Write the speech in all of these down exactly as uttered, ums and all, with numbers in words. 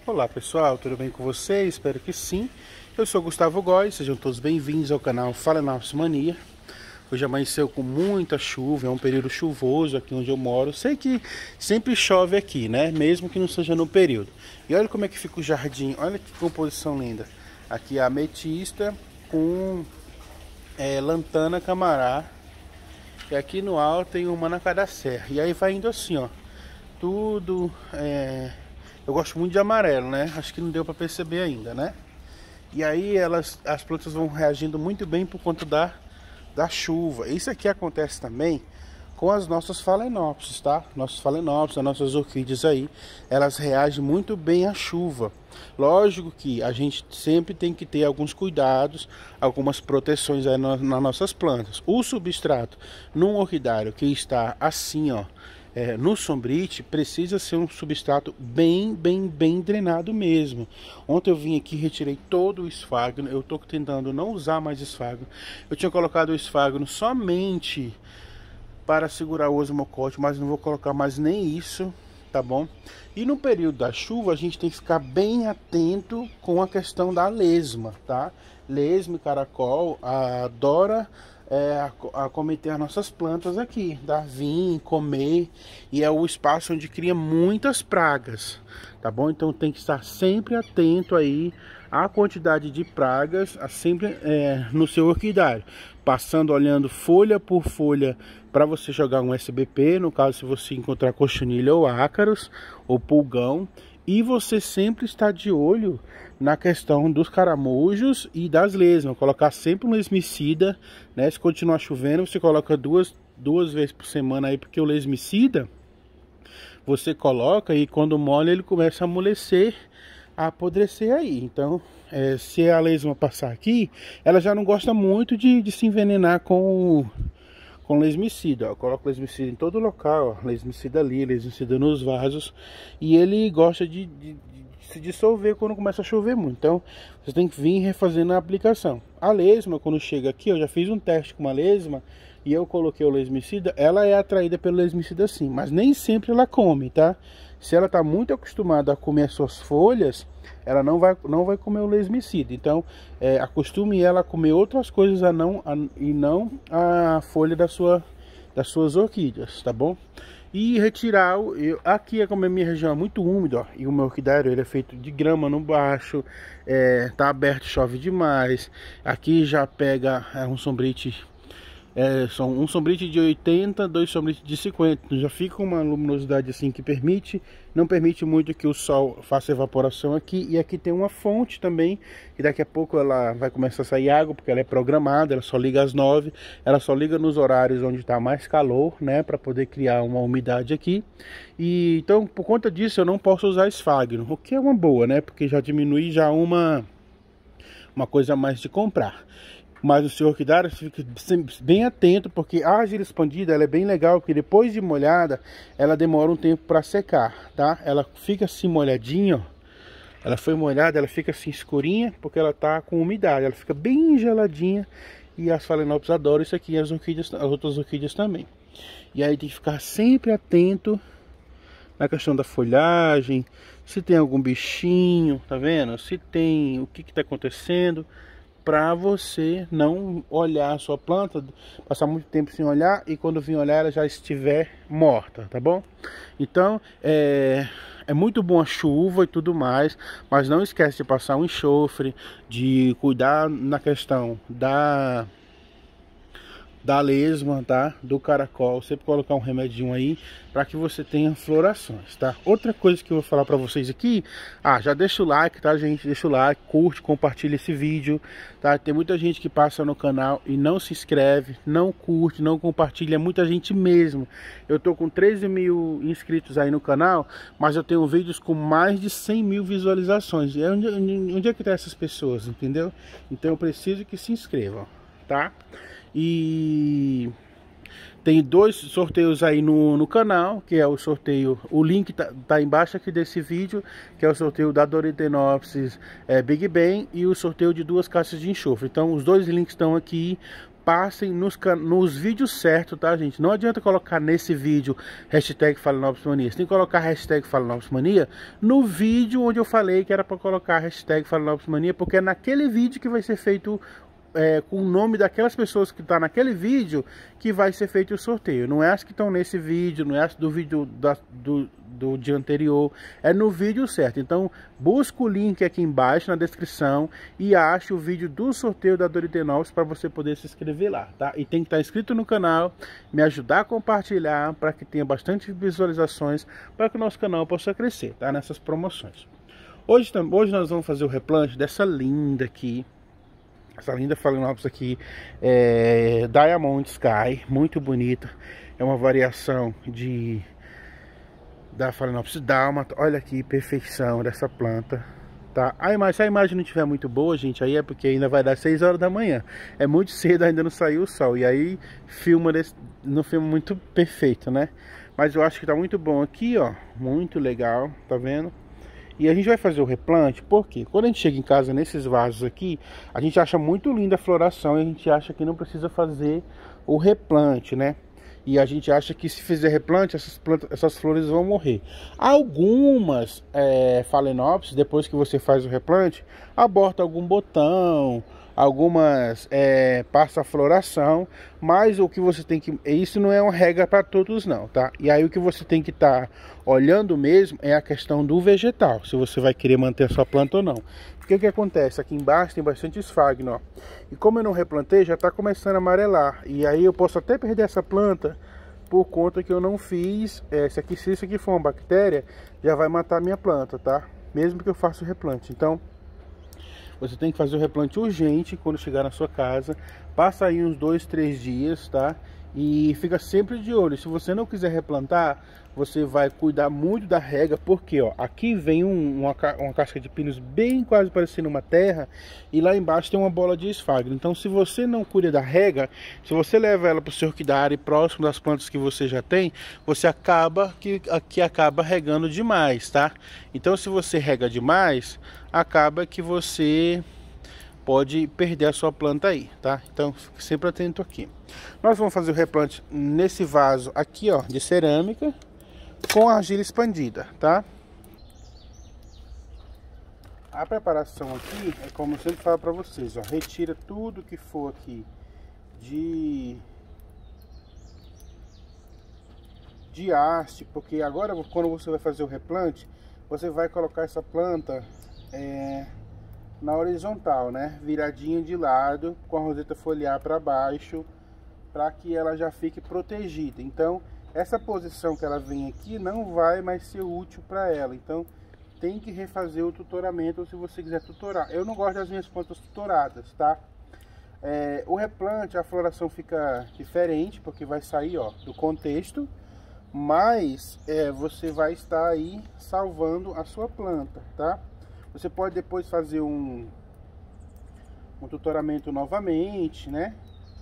Olá pessoal, tudo bem com vocês? Espero que sim. Eu sou Gustavo Góes, sejam todos bem-vindos ao canal Phalaenopsis Mania. Hoje amanheceu com muita chuva, é um período chuvoso aqui onde eu moro. Sei que sempre chove aqui, né? Mesmo que não seja no período. E olha como é que fica o jardim, olha que composição linda. Aqui a ametista com é, lantana camará. E aqui no alto tem o manacá-da-serra. E aí vai indo assim, ó. Tudo... É... Eu gosto muito de amarelo, né? Acho que não deu para perceber ainda, né? E aí elas, as plantas vão reagindo muito bem por conta da, da chuva. Isso aqui acontece também com as nossas Phalaenopsis, tá? Nossos Phalaenopsis, as nossas orquídeas aí, elas reagem muito bem à chuva. Lógico que a gente sempre tem que ter alguns cuidados, algumas proteções aí nas, nas nossas plantas. O substrato num orquidário que está assim, ó, É, no sombrite, precisa ser um substrato bem, bem, bem drenado mesmo. Ontem eu vim aqui, retirei todo o esfagno. Eu estou tentando não usar mais esfagno. Eu tinha colocado o esfagno somente para segurar o osmocote, mas não vou colocar mais nem isso, tá bom? E no período da chuva, a gente tem que ficar bem atento com a questão da lesma, tá? Lesma e caracol adora... É, a, a cometer as nossas plantas aqui, dar vir, comer, e é o espaço onde cria muitas pragas, tá bom? Então tem que estar sempre atento aí à quantidade de pragas, a sempre é, no seu orquidário, passando, olhando folha por folha para você jogar um S B P, no caso se você encontrar cochonilha ou ácaros ou pulgão. E você sempre está de olho na questão dos caramujos e das lesmas. Colocar sempre um lesmicida, né? Se continuar chovendo, você coloca duas, duas vezes por semana aí, porque o lesmicida você coloca e quando molha ele começa a amolecer, a apodrecer aí. Então, é, se a lesma passar aqui, ela já não gosta muito de, de se envenenar com com lesmicida, ó. Coloco lesmicida em todo local, ó. Lesmicida ali, lesmicida nos vasos, e ele gosta de, de, de se dissolver quando começa a chover muito. Então você tem que vir refazendo a aplicação. A lesma, quando chega aqui, eu já fiz um teste com uma lesma e eu coloquei o lesmicida, ela é atraída pelo lesmicida sim, mas nem sempre ela come, tá? Se ela está muito acostumada a comer as suas folhas, ela não vai, não vai comer o lesmicida. Então, é, acostume ela a comer outras coisas a não, a, e não a folha da sua, das suas orquídeas, tá bom? E retirar, o, eu, aqui é como a minha região é muito úmida, ó, e o meu orquidário ele é feito de grama no baixo, é, tá aberto, chove demais. Aqui já pega é, um sombrite... É, são um sombrite de oitenta, dois sombrites de cinquenta. Já fica uma luminosidade assim que permite, não permite muito que o sol faça evaporação aqui. E aqui tem uma fonte também, que daqui a pouco ela vai começar a sair água, porque ela é programada, ela só liga às nove, ela só liga nos horários onde está mais calor, né, para poder criar uma umidade aqui. E então, por conta disso, eu não posso usar esfagno, o que é uma boa, né, porque já diminui já uma uma coisa a mais de comprar. Mas o seu orquidário fica bem atento, porque a argila expandida ela é bem legal, porque depois de molhada, ela demora um tempo para secar, tá? Ela fica assim molhadinha, ó. Ela foi molhada, ela fica assim escurinha, porque ela tá com umidade, ela fica bem geladinha, e as Phalaenopsis adoram isso aqui, as orquídeas, as outras orquídeas também. E aí tem que ficar sempre atento na questão da folhagem, se tem algum bichinho, tá vendo? Se tem, o que que tá acontecendo, para você não olhar a sua planta, passar muito tempo sem olhar e quando vir olhar ela já estiver morta, tá bom? Então é, é muito bom a chuva e tudo mais, mas não esquece de passar um enxofre, de cuidar na questão da da lesma, tá? Do caracol, sempre colocar um remedinho aí para que você tenha florações, tá? Outra coisa que eu vou falar para vocês aqui, ah, já deixa o like, tá, gente? Deixa o like, curte, compartilha esse vídeo, tá? Tem muita gente que passa no canal e não se inscreve, não curte, não compartilha, muita gente mesmo. Eu tô com treze mil inscritos aí no canal, mas eu tenho vídeos com mais de cem mil visualizações. E onde, onde é que tá essas pessoas, entendeu? Então eu preciso que se inscrevam, tá? E tem dois sorteios aí no, no canal, que é o sorteio, o link tá, tá embaixo aqui desse vídeo, que é o sorteio da Doryctenopsis é, Big Bang e o sorteio de duas caixas de enxofre. Então os dois links estão aqui passem nos, nos vídeos certos, tá, gente? Não adianta colocar nesse vídeo hashtag Phalaenopsis Você tem que colocar hashtag Phalaenopsis no vídeo onde eu falei que era para colocar hashtag Phalaenopsis porque é naquele vídeo que vai ser feito é, com o nome daquelas pessoas que tá naquele vídeo que vai ser feito o sorteio. Não é as que estão nesse vídeo, não é as do vídeo da, do, do dia anterior, é no vídeo certo. Então busca o link aqui embaixo na descrição e ache o vídeo do sorteio da Doritenópolis para você poder se inscrever lá, tá? E tem que estar inscrito no canal, me ajudar a compartilhar para que tenha bastante visualizações para que o nosso canal possa crescer, tá? Nessas promoções. Hoje, hoje nós vamos fazer o replante dessa linda aqui. Essa linda Phalaenopsis aqui é Diamond Sky, muito bonita. É uma variação de da Phalaenopsis dálmata. Olha aqui, perfeição dessa planta, tá? A imagem, se a imagem não estiver muito boa, gente, aí é porque ainda vai dar seis horas da manhã. É muito cedo, ainda não saiu o sol. E aí filma desse, não filma muito perfeito, né? Mas eu acho que tá muito bom aqui, ó. Muito legal, tá vendo? E a gente vai fazer o replante, porque quando a gente chega em casa nesses vasos aqui, a gente acha muito linda a floração e a gente acha que não precisa fazer o replante, né? E a gente acha que se fizer replante, essas, plantas, essas flores vão morrer. Algumas é, Phalaenopsis, depois que você faz o replante, aborta algum botão, algumas é, passa a floração, mas o que você tem que... Isso não é uma regra para todos não, tá? E aí o que você tem que estar tá olhando mesmo é a questão do vegetal, se você vai querer manter a sua planta ou não. Porque o que acontece? Aqui embaixo tem bastante esfagno, ó. E como eu não replantei, já está começando a amarelar. E aí eu posso até perder essa planta por conta que eu não fiz... É, se, aqui, se isso aqui for uma bactéria, já vai matar a minha planta, tá? Mesmo que eu faça o replante. Então... Você tem que fazer o replante urgente quando chegar na sua casa. Passa aí uns dois, três dias, tá? E fica sempre de olho. Se você não quiser replantar, você vai cuidar muito da rega. Porque, ó, aqui vem um, uma, uma casca de pinos bem quase parecendo uma terra. E lá embaixo tem uma bola de esfagno. Então, se você não cuida da rega, se você leva ela para o seu orquidário próximo das plantas que você já tem, você acaba que aqui acaba regando demais, tá? Então, se você rega demais, acaba que você pode perder a sua planta aí, tá? Então fique sempre atento aqui. Nós vamos fazer o replante nesse vaso aqui, ó, de cerâmica com argila expandida, tá? A preparação aqui é como eu sempre falo para vocês, ó, retira tudo que for aqui de de haste, porque agora quando você vai fazer o replante, você vai colocar essa planta É, na horizontal, né? Viradinha de lado, com a roseta foliar para baixo, para que ela já fique protegida. Então, essa posição que ela vem aqui não vai mais ser útil para ela. Então, tem que refazer o tutoramento se você quiser tutorar. Eu não gosto das minhas plantas tutoradas, tá? É, o replante, a floração fica diferente, porque vai sair, ó, do contexto, mas é, você vai estar aí salvando a sua planta, tá? Você pode depois fazer um, um tutoramento novamente, né?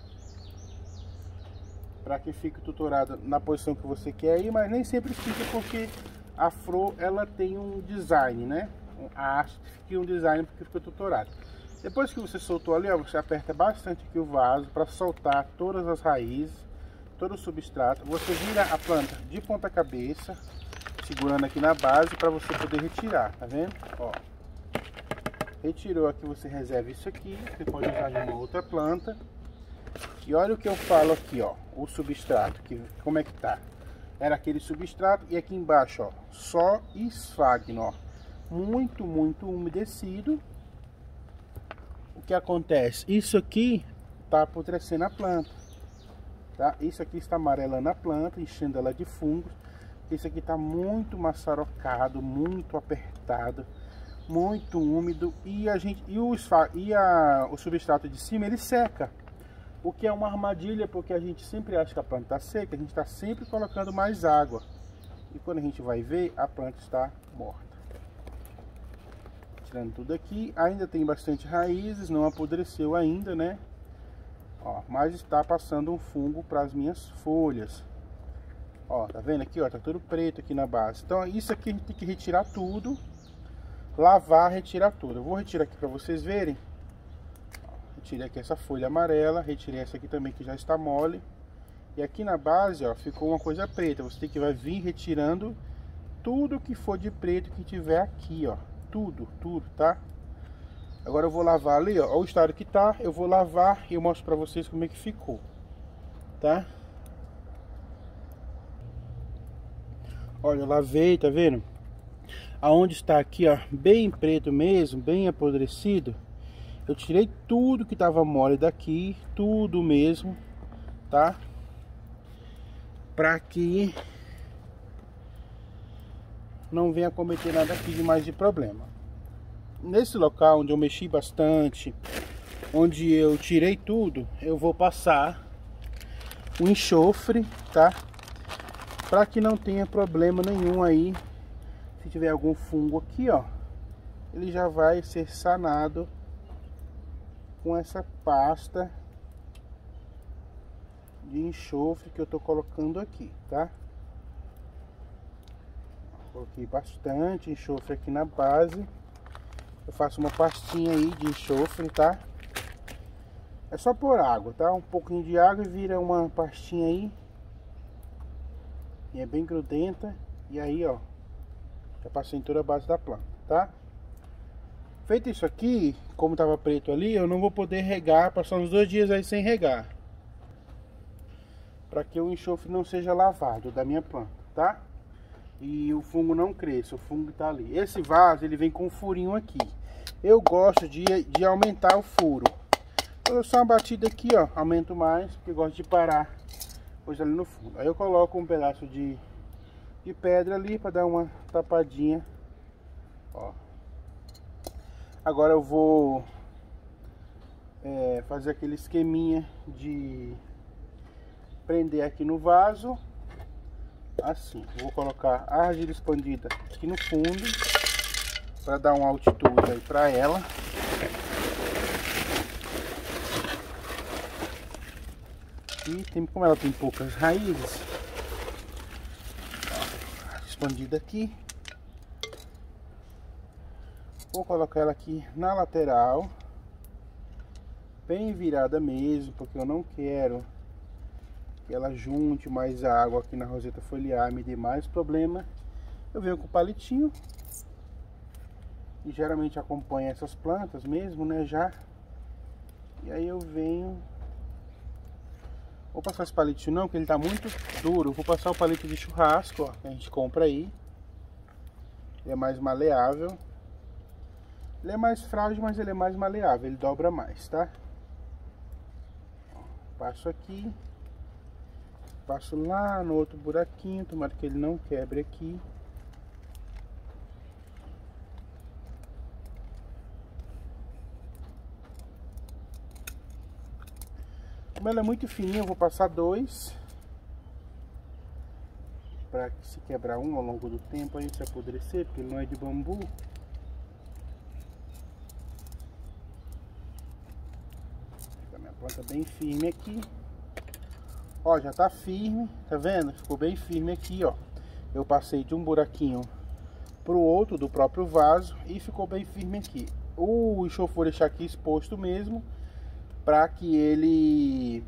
Para que fique tutorado na posição que você quer aí, mas nem sempre fica porque a flor ela tem um design, né? A haste fica um design porque fica tutorado. Depois que você soltou ali, ó, você aperta bastante aqui o vaso para soltar todas as raízes, todo o substrato. Você vira a planta de ponta cabeça, segurando aqui na base para você poder retirar, tá vendo? Ó. Retirou aqui, você reserva isso aqui, você pode usar de uma outra planta. E olha o que eu falo aqui, ó, o substrato, que, como é que tá? Era aquele substrato e aqui embaixo, ó, só esfagno, ó, muito, muito umedecido. O que acontece? Isso aqui tá apodrecendo a planta, tá? Isso aqui está amarelando a planta, enchendo ela de fungos. Isso aqui tá muito maçarocado, muito apertado, muito úmido e a gente e o e a, o substrato de cima ele seca, o que é uma armadilha, porque a gente sempre acha que a planta está seca, a gente está sempre colocando mais água e quando a gente vai ver, a planta está morta. Tirando tudo aqui, ainda tem bastante raízes, não apodreceu ainda, né? Ó, mas está passando um fungo para as minhas folhas. Ó, tá vendo aqui, ó, tá tudo preto aqui na base. Então isso aqui a gente tem que retirar tudo, lavar, retirar tudo. Eu vou retirar aqui para vocês verem. tirei aqui essa folha amarela, retirei essa aqui também que já está mole. E aqui na base, ó, ficou uma coisa preta. Você tem que vai vir retirando tudo que for de preto que tiver aqui, ó. Tudo, tudo, tá? Agora eu vou lavar ali, ó. Olha o estado que tá. Eu vou lavar e eu mostro pra vocês como é que ficou, tá? Olha, eu lavei, tá vendo? Aonde está aqui, ó, bem preto mesmo, bem apodrecido. Eu tirei tudo que tava mole daqui, tudo mesmo, tá? Pra que não venha cometer nada aqui de mais de problema. Nesse local onde eu mexi bastante, onde eu tirei tudo, eu vou passar o enxofre, tá? Para que não tenha problema nenhum aí. Se tiver algum fungo aqui, ó, ele já vai ser sanado com essa pasta de enxofre que eu tô colocando aqui, tá? Coloquei bastante enxofre aqui na base. Eu faço uma pastinha aí de enxofre, tá? É só pôr água, tá? Um pouquinho de água e vira uma pastinha aí. E é bem grudenta. E aí, ó, já passei em toda a base da planta, tá? Feito isso aqui, como tava preto ali, eu não vou poder regar, passar uns dois dias aí sem regar, para que o enxofre não seja lavado da minha planta, tá? E o fungo não cresça, o fungo tá ali. Esse vaso, ele vem com um furinho aqui. Eu gosto de, de aumentar o furo. Eu dou só uma batida aqui, ó, aumento mais, porque eu gosto de parar coisa ali no fundo. Aí eu coloco um pedaço de, de pedra ali para dar uma tapadinha, ó. Agora eu vou é, fazer aquele esqueminha de prender aqui no vaso, assim. Vou colocar a argila expandida aqui no fundo para dar uma altitude aí para ela. E tem, como ela tem poucas raízes, ó, expandida aqui. Vou colocar ela aqui na lateral, bem virada mesmo, porque eu não quero que ela junte mais água aqui na roseta foliar, me dê mais problema. Eu venho com o palitinho, e geralmente acompanha essas plantas mesmo, né, já. E aí eu venho, vou passar esse palitinho não, porque ele tá muito duro. Eu vou passar o palito de churrasco, ó, que a gente compra aí. Ele é mais maleável. Ele é mais frágil, mas ele é mais maleável, ele dobra mais, tá? Passo aqui, passo lá no outro buraquinho, tomara que ele não quebre aqui. Como ela é muito fininha, eu vou passar dois, para que se quebrar um ao longo do tempo, aí se apodrecer, porque ele não é de bambu. Planta bem firme aqui, ó, já tá firme, tá vendo? Ficou bem firme aqui, ó. Eu passei de um buraquinho pro outro do próprio vaso e ficou bem firme aqui. O enxofre vou deixar aqui exposto mesmo, para que ele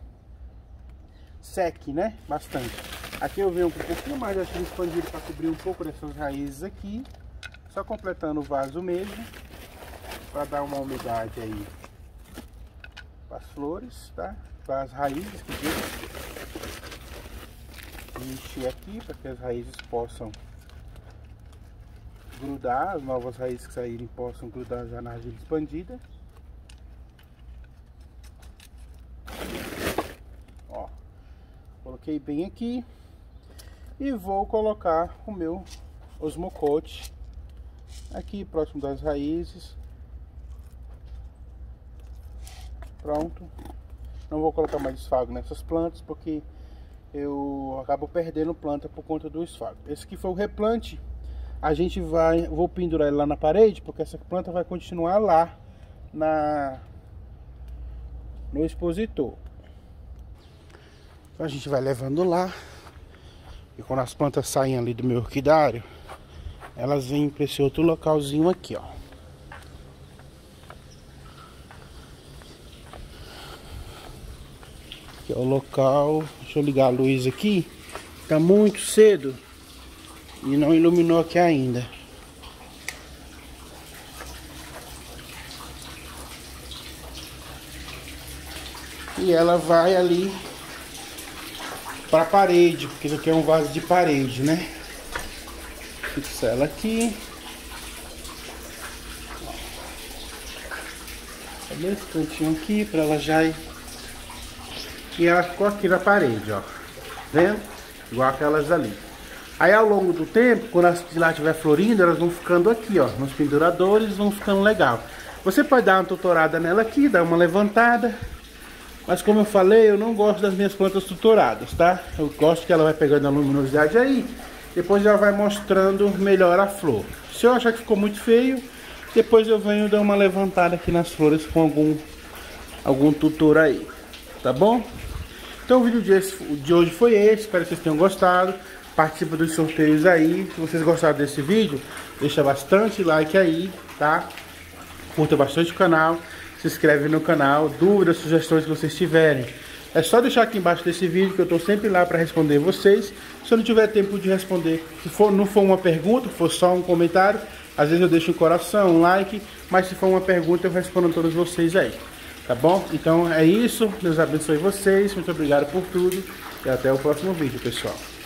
seque, né? Bastante. Aqui eu venho com um pouquinho mais de argila expandida para cobrir um pouco dessas raízes aqui, só completando o vaso mesmo, para dar uma umidade aí para as flores, tá? Para as raízes que digo. Encher aqui para que as raízes possam grudar, as novas raízes que saírem possam grudar já na argila expandida. Ó, coloquei bem aqui e vou colocar o meu osmocote aqui próximo das raízes. Pronto. Não vou colocar mais esfago nessas plantas, porque eu acabo perdendo planta por conta do esfago. Esse aqui foi o replante. A gente vai, vou pendurar ele lá na parede, porque essa planta vai continuar lá na no expositor. Então a gente vai levando lá. E quando as plantas saem ali do meu orquidário, elas vêm para esse outro localzinho aqui, ó. Aqui é o local. Deixa eu ligar a luz aqui. Tá muito cedo e não iluminou aqui ainda. E ela vai ali para a parede, porque isso aqui é um vaso de parede, né? Fixa ela aqui. Esse cantinho aqui para ela já ir. E ela ficou aqui na parede, ó. Vendo? Igual aquelas ali. Aí ao longo do tempo, quando as de lá estiver florindo, elas vão ficando aqui, ó. Nos penduradores, vão ficando legal. Você pode dar uma tutorada nela aqui, dar uma levantada. Mas como eu falei, eu não gosto das minhas plantas tutoradas, tá? Eu gosto que ela vai pegando a luminosidade aí. Depois ela vai mostrando melhor a flor. Se eu achar que ficou muito feio, depois eu venho dar uma levantada aqui nas flores com algum, algum tutor aí. Tá bom? Então o vídeo de, de hoje foi esse. Espero que vocês tenham gostado. Participa dos sorteios aí. Se vocês gostaram desse vídeo, deixa bastante like aí, tá? Curta bastante o canal. Se inscreve no canal, dúvidas, sugestões que vocês tiverem. É só deixar aqui embaixo desse vídeo que eu estou sempre lá para responder vocês. Se eu não tiver tempo de responder, se for, não for uma pergunta, for só um comentário, às vezes eu deixo um coração, um like, mas se for uma pergunta eu respondo a todos vocês aí. Tá bom? Então é isso, Deus abençoe vocês, muito obrigado por tudo e até o próximo vídeo, pessoal.